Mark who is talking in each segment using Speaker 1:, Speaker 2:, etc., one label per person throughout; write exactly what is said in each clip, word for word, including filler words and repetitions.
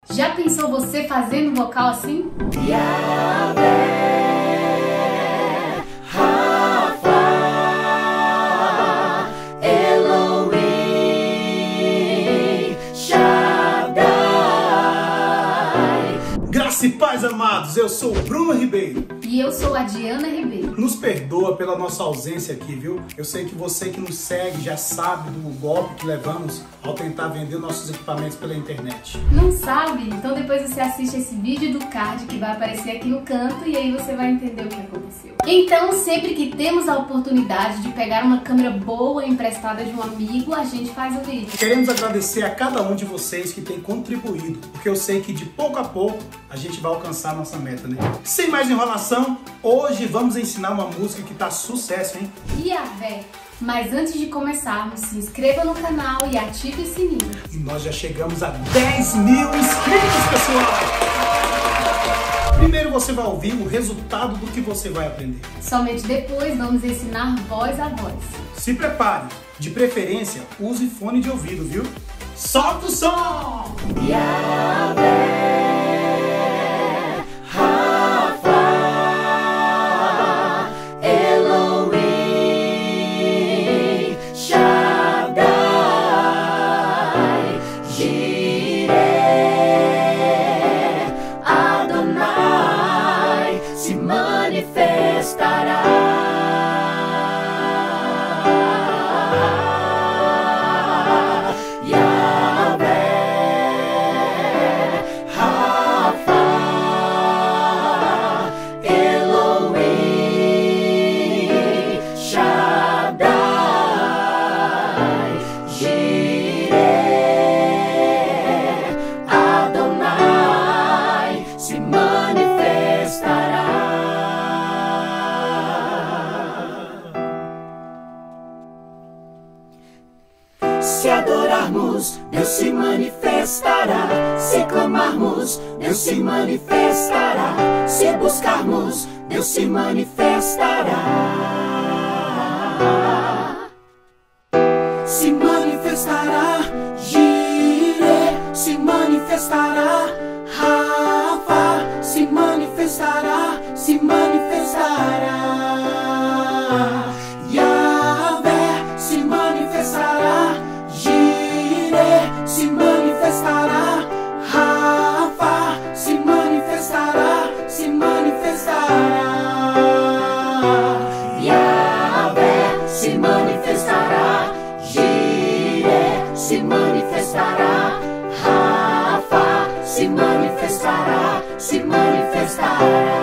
Speaker 1: Já pensou você fazendo vocal assim?
Speaker 2: Yahvé, Rafa, Elohim, Shaddai.
Speaker 3: Graça e paz, amados, eu sou o Bruno Ribeiro.
Speaker 1: E eu sou a Diana Ribeiro.
Speaker 3: Nos perdoa pela nossa ausência aqui, viu? Eu sei que você que nos segue já sabe do golpe que levamos ao tentar vender nossos equipamentos pela internet.
Speaker 1: Não sabe? Então depois você assiste esse vídeo do card que vai aparecer aqui no canto e aí você vai entender o que aconteceu. Então, sempre que temos a oportunidade de pegar uma câmera boa emprestada de um amigo, a gente faz o vídeo.
Speaker 3: Queremos agradecer a cada um de vocês que tem contribuído, porque eu sei que de pouco a pouco a gente vai alcançar a nossa meta, né? Sem mais enrolação, hoje vamos ensinar uma música que tá sucesso, hein?
Speaker 1: Yahvé. Mas antes de começarmos, se inscreva no canal e ative o sininho.
Speaker 3: E nós já chegamos a dez mil inscritos, pessoal! Primeiro você vai ouvir o resultado do que você vai aprender.
Speaker 1: Somente depois vamos ensinar voz a voz.
Speaker 3: Se prepare, de preferência use fone de ouvido, viu? Solta o som!
Speaker 2: Yahvé, Rafa, Elohim, Shaddai, Jireh, Adonai se manifestará. Se adorarmos, Deus se manifestará. Se clamarmos, Deus se manifestará. Se buscarmos, Deus se manifestará. Se manifestará, Jireh se manifestará. Rafa se manifestará, se manifestará. Yahvé se manifestará. Se manifestará, Rafa se manifestará, se manifestará. Yahvé se manifestará, Jireh se manifestará, Rafa se manifestará, se manifestará.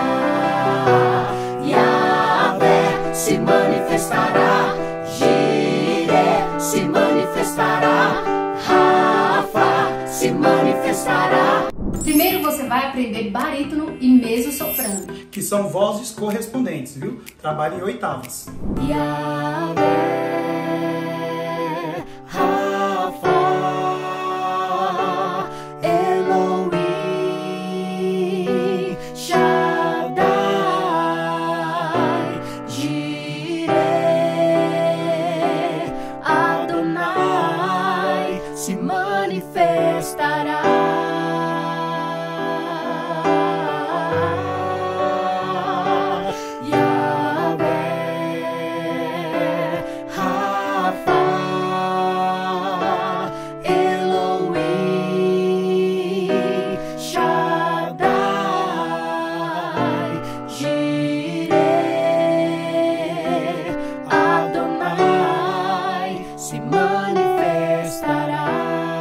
Speaker 2: Yahvé se manifestará, Jireh se manifestará, se manifestará.
Speaker 1: Primeiro você vai aprender barítono e mezzo-soprano,
Speaker 3: Que são vozes correspondentes, viu? Trabalhe em oitavas.
Speaker 2: Yahvé, Rafa, Elohim, Shaddai, Jireh, Adonai se manifestará. Yahvé, Rafa, Elohim, Shaddai, Jireh, Adonai se manifestará.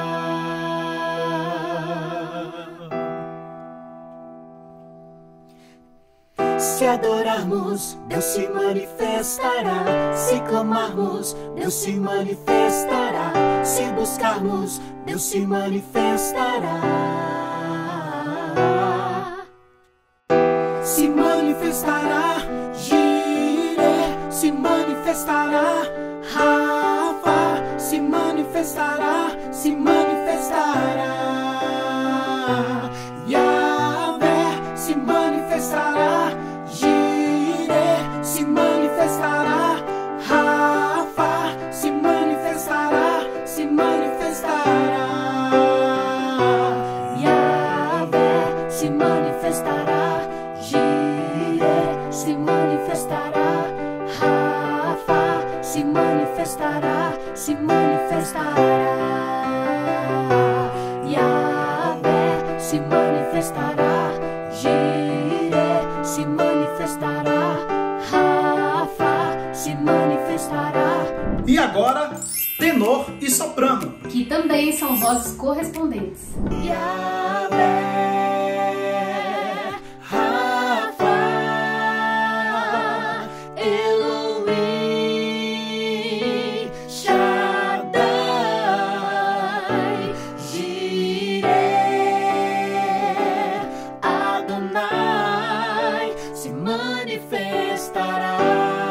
Speaker 2: Se adorarmos, Deus se manifestará. Se clamarmos, Deus se manifestará. Se buscarmos, Deus se manifestará. Se manifestará, Jireh se manifestará. Rafa se manifestará, se manifestará. Yahvé se manifestará, Jireh se manifestará. Rafa se manifestará, se manifestará. Yahvé se manifestará. Jireh se manifestará. Rafa se manifestará, se manifestará. Yahvé se manifestará. Jireh se manifestará. Rafa se manifestará.
Speaker 3: E agora, tenor e soprano,
Speaker 1: que também são vozes correspondentes.
Speaker 2: Yahvé, Rafa, Elohim, Shaddai, Jireh, Adonai se manifestará.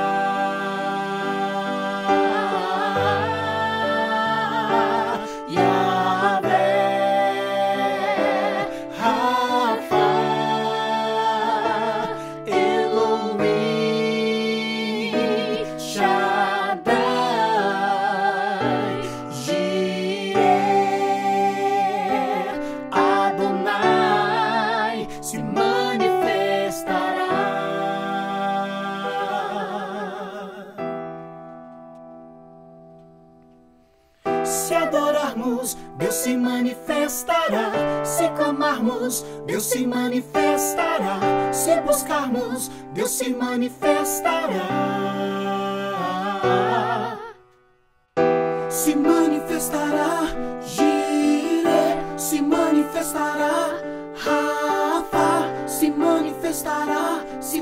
Speaker 2: Se manifestará. Se adorarmos, Deus se manifestará. Se clamarmos, Deus se manifestará. Se buscarmos, Deus se manifestará. Se manifestará. Jireh se manifestará. Rafa se manifestará, se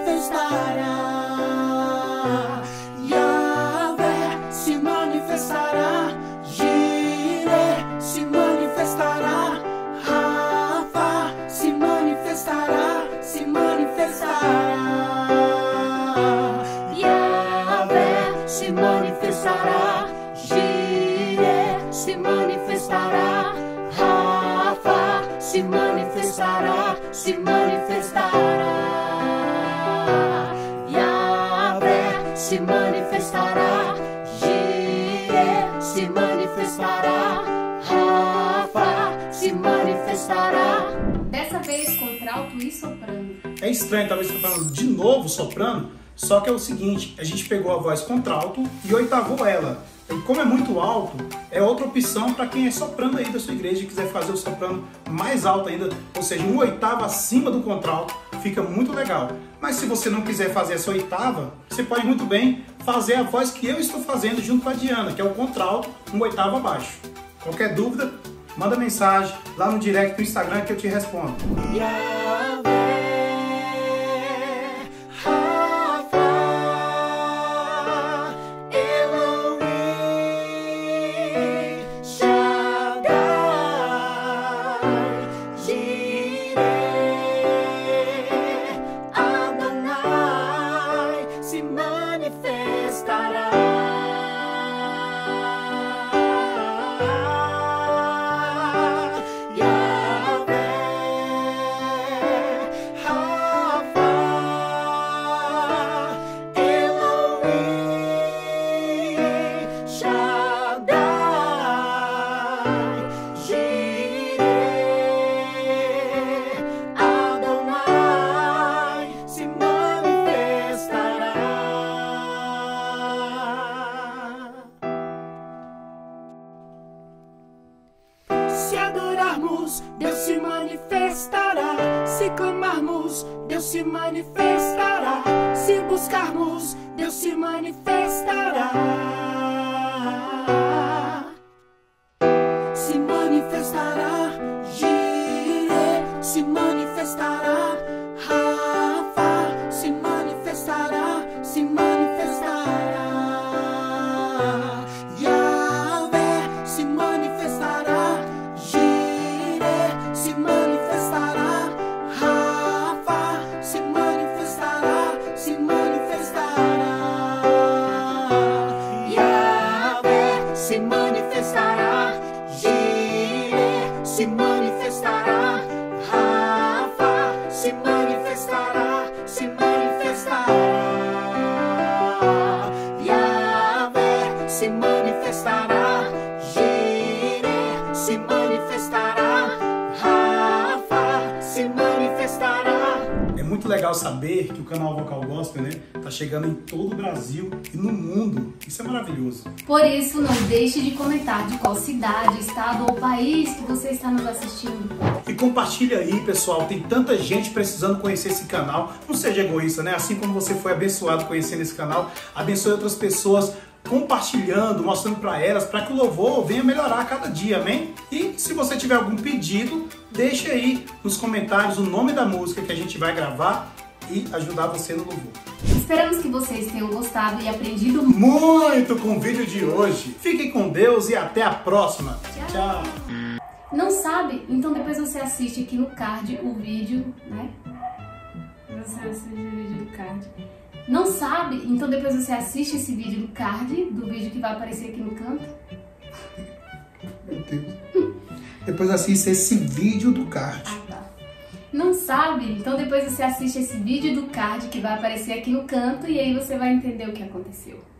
Speaker 2: manifestará. Yahvé se manifestará. Jireh se manifestará. Rafa se manifestará, se manifestará. Yahvé se manifestará. Jireh se manifestará. Rafa se manifestará, se manifestará. Yahvé se manifestará. Jireh se manifestará. Rafa se manifestará.
Speaker 1: Dessa vez contralto e soprano.
Speaker 3: É estranho, talvez eu falando de novo soprano, só que é o seguinte, a gente pegou a voz contralto e oitavou ela. E como é muito alto, é outra opção para quem é soprano aí da sua igreja e quiser fazer o soprano mais alto ainda, ou seja, uma oitava acima do contralto, fica muito legal. Mas se você não quiser fazer essa oitava, você pode muito bem fazer a voz que eu estou fazendo junto com a Diana, que é o contralto, uma oitava abaixo. Qualquer dúvida, manda mensagem lá no direct do Instagram que eu te respondo.
Speaker 2: Yahvé, se manifestará. Yahvé, Rafa, Elohim, Shaddai, Jireh, Adonai se manifestará. Se adorarmos, Deus se manifestará. Se clamarmos, Deus se manifestará. Se buscarmos, Deus se manifestará. Se manifestará. Jireh se manifestará. Rafa se manifestará, se manifestará. Yahvé se manifestará. Jireh se manifestará. Rafa se manifestará, se manifestará. Yahvé se manifestará. Jireh se manifestará. Rafa se manifestará, se manifestará. Yahvé se manifestará. Jireh se manifestará. Rafa se
Speaker 3: muito legal saber que o canal Vocal Gospel, né, tá chegando em todo o Brasil e no mundo. Isso é maravilhoso.
Speaker 1: Por isso, não deixe de comentar de qual cidade, estado ou país que você está nos assistindo.
Speaker 3: E compartilha aí, pessoal. Tem tanta gente precisando conhecer esse canal. Não seja egoísta, né? Assim como você foi abençoado conhecendo esse canal, abençoe outras pessoas compartilhando, mostrando para elas, para que o louvor venha melhorar a cada dia, amém? E se você tiver algum pedido, deixe aí nos comentários o nome da música que a gente vai gravar e ajudar você no louvor.
Speaker 1: Esperamos que vocês tenham gostado e aprendido
Speaker 3: muito com o vídeo de hoje. Fiquem com Deus e até a próxima.
Speaker 1: Tchau.
Speaker 3: Tchau.
Speaker 1: Não sabe? Então depois você assiste aqui no card o vídeo, né? Você assiste o vídeo do card. Não sabe? Então depois você assiste esse vídeo do card, do vídeo que vai aparecer aqui no canto.
Speaker 3: Meu Deus. Depois assiste esse vídeo do card.
Speaker 1: Ah, tá. Não sabe? Então depois você assiste esse vídeo do card que vai aparecer aqui no canto e aí você vai entender o que aconteceu.